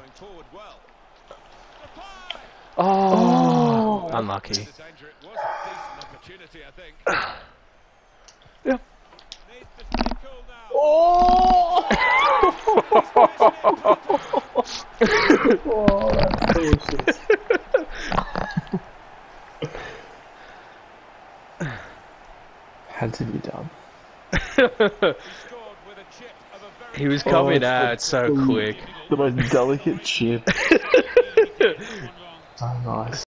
Oh, unlucky. Yeah. Oh! Oh, that's bullshit. Had to be done. He was coming out so quick. The most delicate chip. So nice.